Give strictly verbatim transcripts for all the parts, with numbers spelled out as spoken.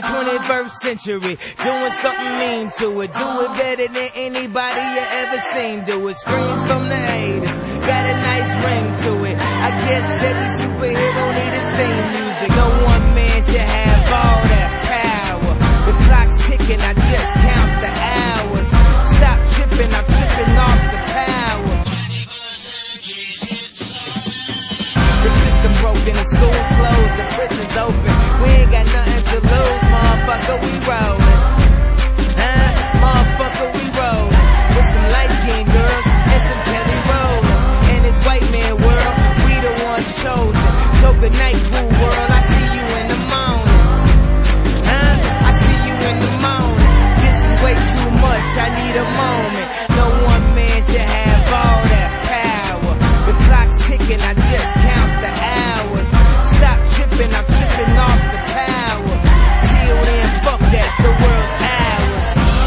that twenty-first century, doing something mean to it. Do it better than anybody you ever seen do it. Scream from the haters, got a nice ring to it. I guess every superhero need his theme music. No one man should have all that power. The clock's ticking, I just count the hours. Stop tripping, I'm tripping off the power. The system broken, the school's closed, the prison's open. We ain't got nothing to lose, motherfucker, we rollin'. Huh? Motherfucker, we rollin'. With some light-skinned girls and some Kelly Rollins. In this white man world, we the ones chosen. So good night, cool world, I see you in the morning. Huh? I see you in the morning. This is way too much, I need a moment. No one man should have all that power. The clock's ticking, I just count the hours. Stop tripping, I'm tripping off the power. Till then, fuck that, the world's ours.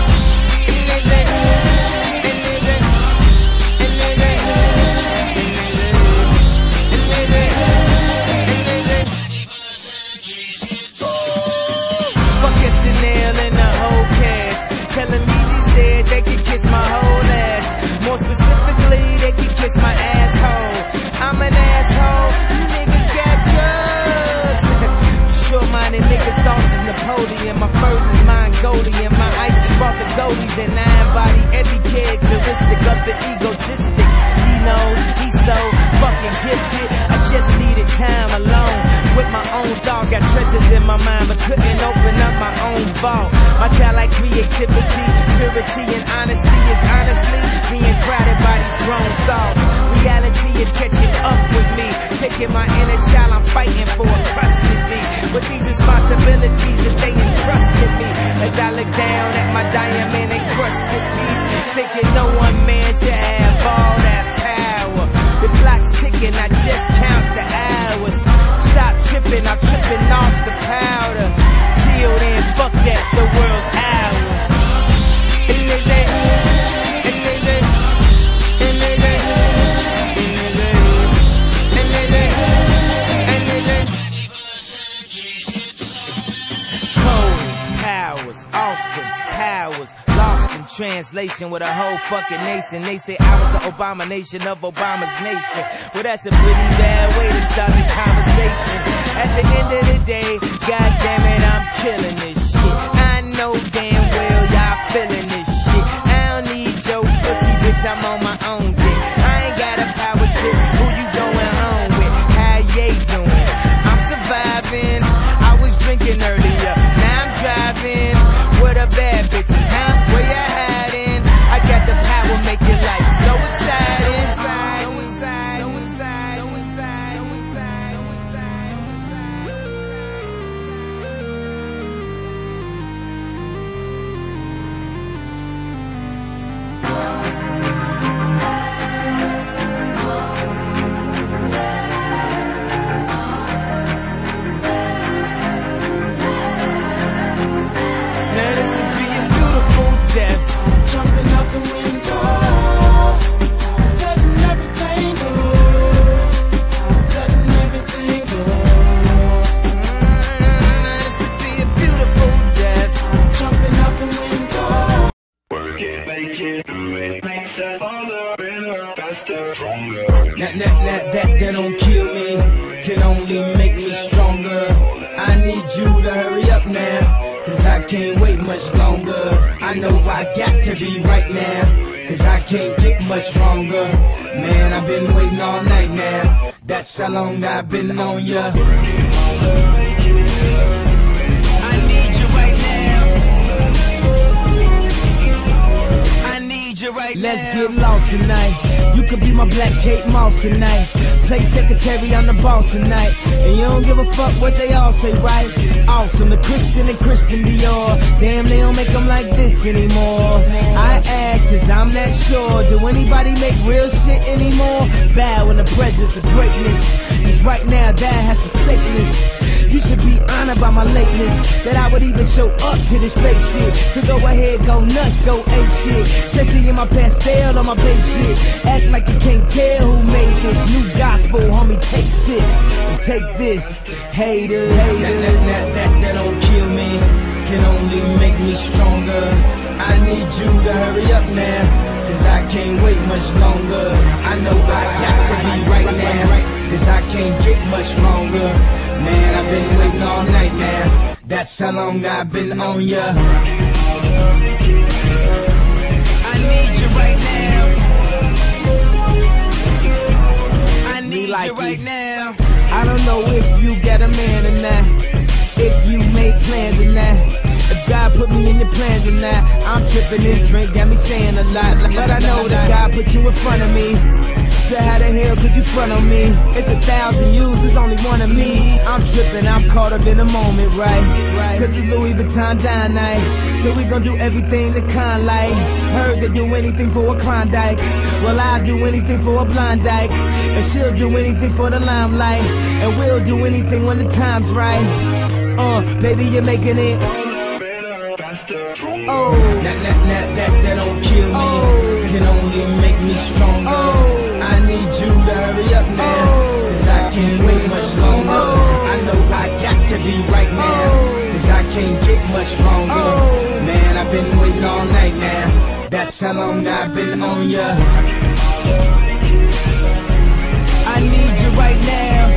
Fuck S N L and the whole cast. Tell them Easy said they could kiss my whole ass. More specifically, they could kiss my asshole. I'm an asshole, you niggas got drugs. Short-minded niggas, thoughts is Napoleon. My furs is Mongolian. My ice brought the goalies, and I embody every characteristic of the egotistic. He knows he's so fucking gifted. I just needed time alone with my own thoughts. Got treasures in my mind, but couldn't open up my own vault. My talent, creativity, purity, and honesty is honestly being crowded by these grown thoughts. Reality is catching up with me, taking my inner child, I'm fighting for custody. With these responsibilities that they entrusted me, as I look down at my diamond encrusted piece, thinking no one man should have all that power. The clock's ticking, I just count the hours. Stop tripping, I'm tripping off the powder. Till then, fuck that, the world's ours. Austin Powers, lost in translation with a whole fucking nation. They say I was the abomination of Obama's nation. Well, that's a pretty bad way to start the conversation. At the end of the day, god damn it, I'm killing this shit. I know damn well y'all feeling this shit. I don't need your pussy, bitch, I'm on my own dick. I ain't got a power trip, who you going home with? How ye doing? I'm surviving, I was drinking earlier, now I'm driving. With a bad bitch, huh? Where you hiding? I got the power, make your life so exciting. So excited, so excited, so excited, so excited, so excited, jumping out the window, letting everything go, letting everything go. This would be a beautiful death. Jumping out the window. Work it, make it, do it, makes us harder, better, faster, stronger. That, that, that, that, that don't kill me, can only make me stronger. I need you to hurry up now, cause I can't wait much longer. I know I got to be right now, cause I can't get much longer. Man, I've been waiting all night now, that's how long I've been on ya. I need you right now. I need you right now. Let's get lost tonight. You could be my black Kate Moss tonight. Play secretary, I'm the boss tonight. And you don't give a fuck what they all say, right? Awesome, the Christian and Christian Dior. Damn, they don't make them like this anymore. I ask, cause I'm not sure. Do anybody make real shit anymore? Bow in the presence of greatness, cause right now that has forsaken us. You should be honored by my lateness, that I would even show up to this fake shit. So go ahead, go nuts, go ape shit. Especially in my pastel on my babe shit. Act like you can't tell who made this new gospel, homie. Take six and take this, haters. haters. That, that, that, that, that don't kill me, can only make me stronger. I need you to hurry up now, cause I can't wait much longer. I know I got to be right now, cause I can't get much longer. Man, I've been waiting all night now, that's how long I've been on ya. I need you right now. I need like you right it. now. I don't know if you got a man or not, if you make plans or not, if God put me in your plans or not. I'm tripping, this drink got me saying a lot, but I know that God put you in front of me. So how the hell could you front on me? It's a thousand yous, there's only one of me. I'm tripping, I'm caught up in the moment, right? Cause it's Louis Vuitton dine night, so we gon' do everything the kind like. Heard they do anything for a Klondike, well I'll do anything for a blind dyke, and she'll do anything for the limelight, and we'll do anything when the time's right. Uh, baby, you're making it. Better, faster, stronger. Oh, that, that, that, that, that don't kill me. Oh, can only make me stronger. Oh, I need you to hurry up now, cause I can't wait much longer. Oh, I know I got to be right now, cause I can't get much longer. Oh, man, I've been waiting all night now, that's how long I've been on ya. I need you right now,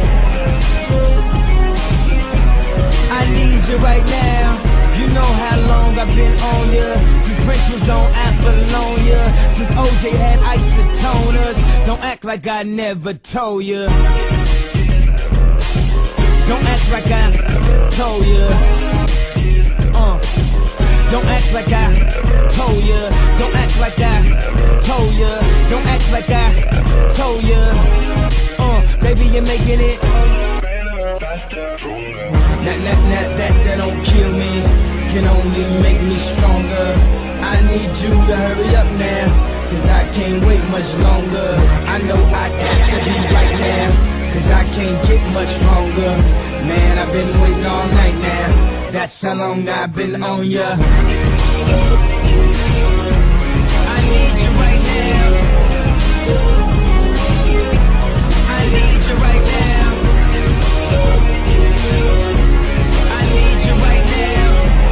I need you right now. You know how long I've been on ya, since Prince was on Apollonia, since O J had isotoners. Don't act like I never told ya, don't act like I told ya. Uh, don't act like I told ya, don't act like I told ya, don't act like I told ya. Uh, baby, you're making it. Better, faster, stronger. That, that, that, that, that don't kill me, can only make me stronger. I need you to hurry up now, cause I can't wait much longer. I know I got to be right now, cause I can't get much longer. Man, I've been waiting all night now, that's how long I've been on ya. I need you right now. I need you right now. I need you right now.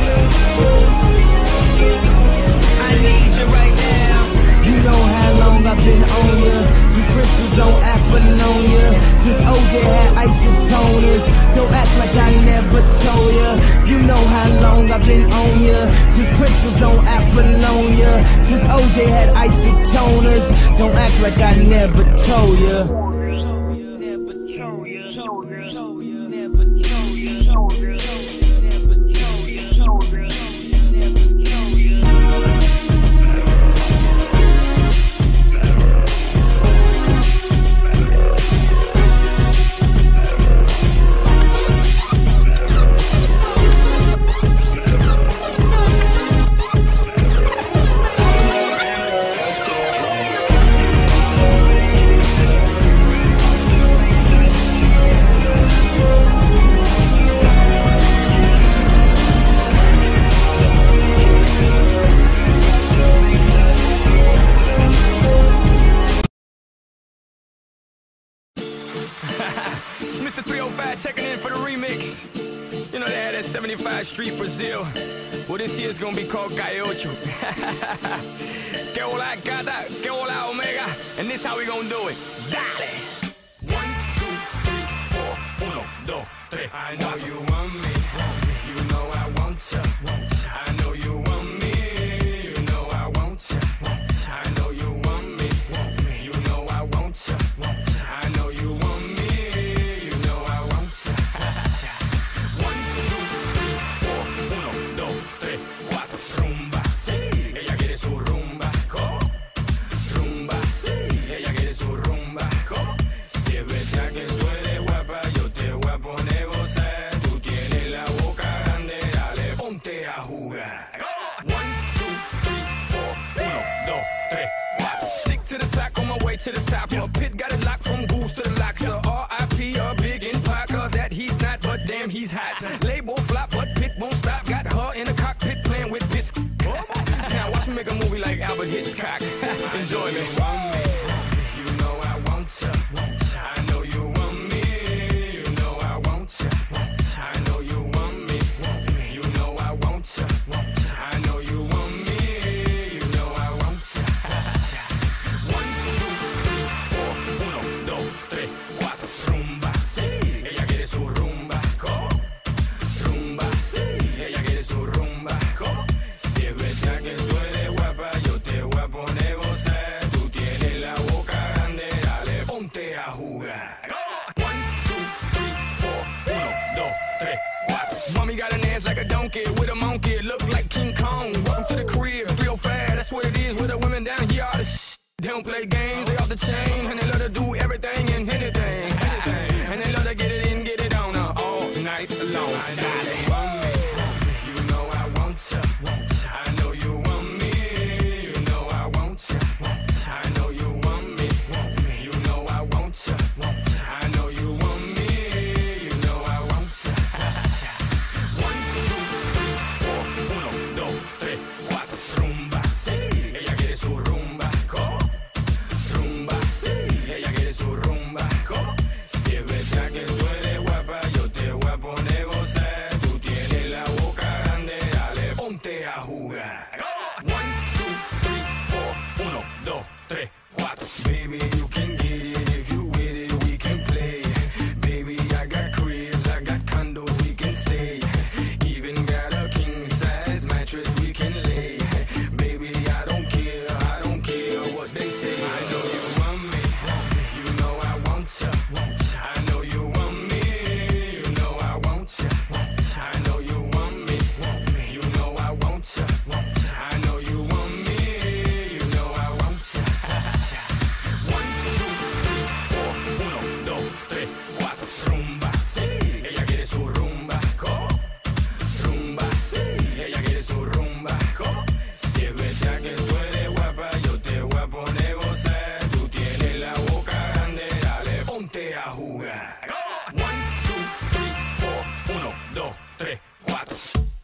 I need you right now. You know how long I've been on ya, since Prince was on Apollonia, since O J had isotoners. Don't act like I never told ya. You know how long I've been on ya, since Prince was on Apollonia, since O J had isotoners. Don't act like I never told ya. It's Mister three oh five checking in for the remix. You know they had that seventy-five Street Brazil. Well, this year's gonna be called Gaiocho. Que hola gata, que hola omega. And this how we gonna do it. Dale! One, two, three, four, uno, dos, tres. I know you want me, you know I want ya. I know you want me, you know I want ya. I know you want me, you know I want ya. I know you want me, you know I want ya. One, two, three, four, uno, dos, tres, cuatro. Rumba, sí, ella quiere su rumba. ¿Cómo? Rumba, sí, ella quiere su rumba. ¿Cómo? Si es verdad que tú eres guapa, yo te voy a poner gozar. Tú tienes la boca grande, dale, ponte a jugar. One, two, three, four, uno, dos, tres, cuatro. Stick to the top, on my way to the top. A pit got it locked from goose to the locks. So R I P a big in Parker that he's not, but damn he's hot. Label flop, but Pit won't stop. Got her in the cockpit playing with bits. Now watch me make a movie like Albert Hitchcock. Enjoy me. You know I want ya. I know you want me. You know I want ya. I know you want me. You know I want ya. funky with a monkey, look like King Kong. Welcome to the crib, three oh five, that's what it is with the women down here. All the sh they don't play games, they off the chain, and they love to do everything and anything, anything. And they love to get it in, get it on uh, all night long. I know you want me, you know I want ya. I know you want me, you know I want ya. I know you want me, you know I want ya. I know you want me, you know I want ya. One, two, three, four, uno, dos, tres, cuatro, rumba. Ella quiere su rumba, go. Rumba, ella quiere su rumba, go. Si es verdad que tú eres guapa, yo te voy a poner gozar. Tú tienes la boca grande, dale, ponte a jugar. One, two, three, four, uno, dos, tres, cuatro. Baby, you can get it if you with it, we can play. Baby, I got cribs, I got condos, we can stay. Even got a king size mattress we can lay. Baby, I don't care, I don't care what they say. I know you want me, you know I want ya. I know you want me, you know I want ya. I know you want me, you know I want ya. I know you want me, you know I want ya. One, two, three, four, uno, dos, tres, cuatro, rumba. Ella quiere su rumba, go. Rumba, ella quiere su rumba, go. Si es verdad que tú eres guapa, yo te voy a poner gozar. Tú tienes la boca grande, dale, ponte a jugar. One, two, three, four, uno, dos, tres, cuatro.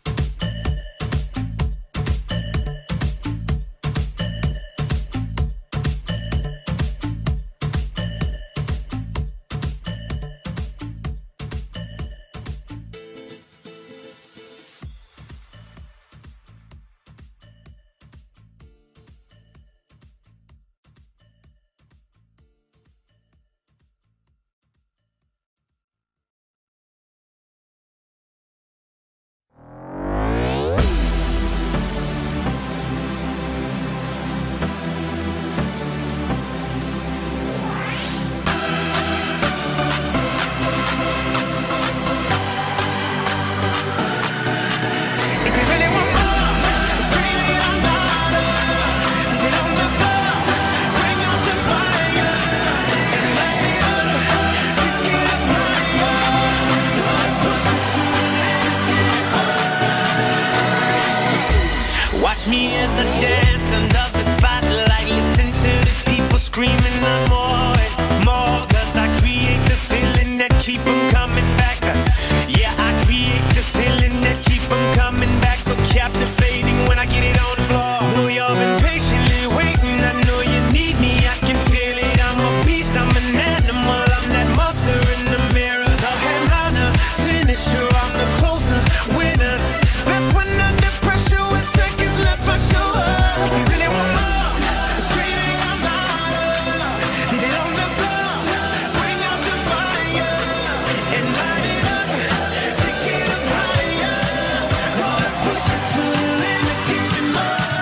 Watch me as I dance under the spotlight. Listen to the people screaming I'm more and more. Cause I create the feeling that keep them coming back. Yeah, I create the feeling that keep them coming back. So captivating when I get it on the floor. Know you've been patiently waiting. I know you need me, I can feel it. I'm a beast, I'm an animal. I'm that monster in the mirror. The headliner, finisher, I'm the closer, winner. Best when under pressure with seconds left, I show up. If you really want more, screaming I'm louder. Get it on the floor, bring out the fire and light it up, take it up higher. Gonna push it to the limit, give it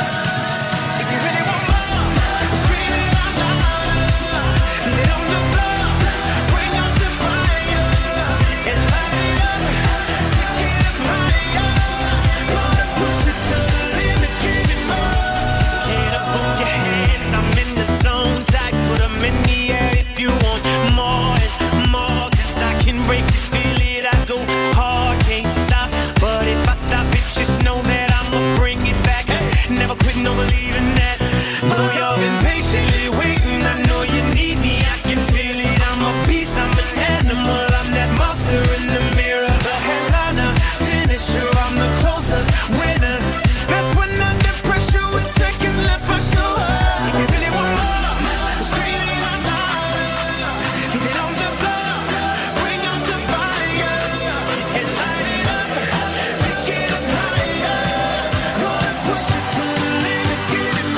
more. If you really want more, screaming I'm louder. Get it on the floor, bring out the fire and light it up, take it up higher. Gonna push it to the limit, give it more. Get up on your hands, I'm in the zone. Tight, put 'em in the air if you want more and more. Cause I can break it, feel it, I go hard, can't stop. But if I stop it, just know that I'ma bring it back. Never quit, no believing that. Know you've been patiently waiting, I know you need me, I can feel it. I'm a beast, I'm an animal, I'm that monster in the mirror. The headliner, finisher, I'm the closer, winner. That's when under pressure with seconds left, I show up. If you really want more, screaming I'm louder. Get it on the floor, bring out the fire and light it up, take it up higher. Gonna push it to the limit, give it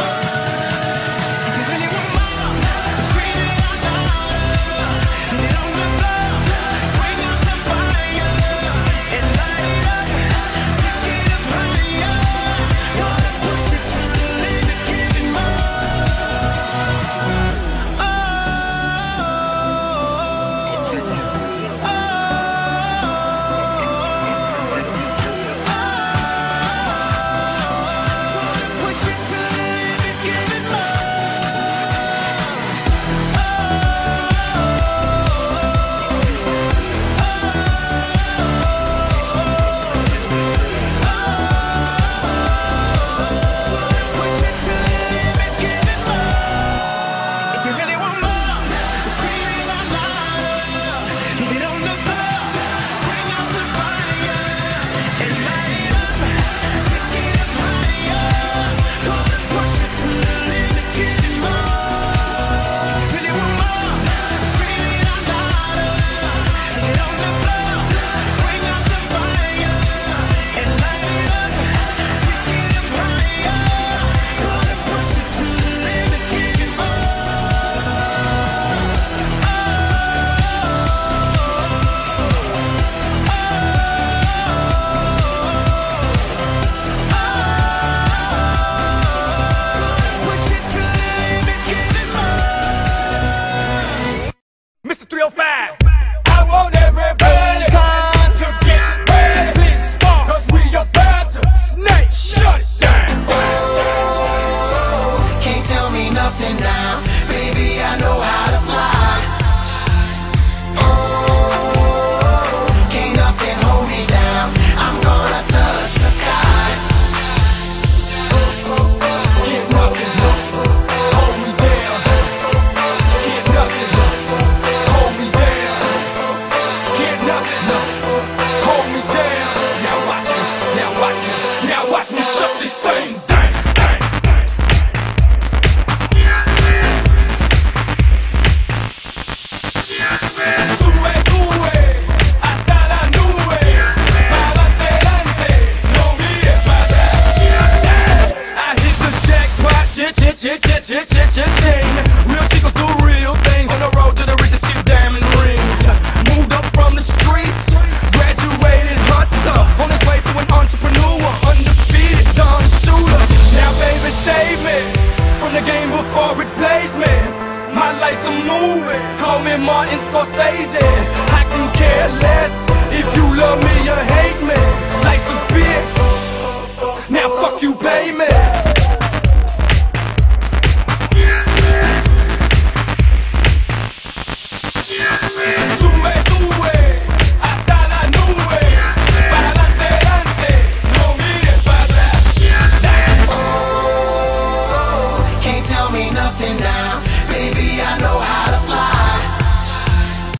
nothing now. Baby, I know how to fly. Oh, can't nothing hold me down. I'm gonna touch the sky. Can't nothing hold me down. Can't nothing hold me down. Can't nothing hold me down. Now watch me, now watch me, now watch me shut this thing down. Sube, sube, hasta la nube, pa'lante, delante, no mires para atrás. I hit the jackpot, chit, chit, chit, chit, chit, chit, chit, ching. Real chicos do real things on the road to the richest, get diamond rings. Moved up from the streets, graduated hustler, on his way to an entrepreneur, undefeated Don Shooter. Now baby save me from the game before it plays me. My life's a movie, call me Martin Scorsese. I can care less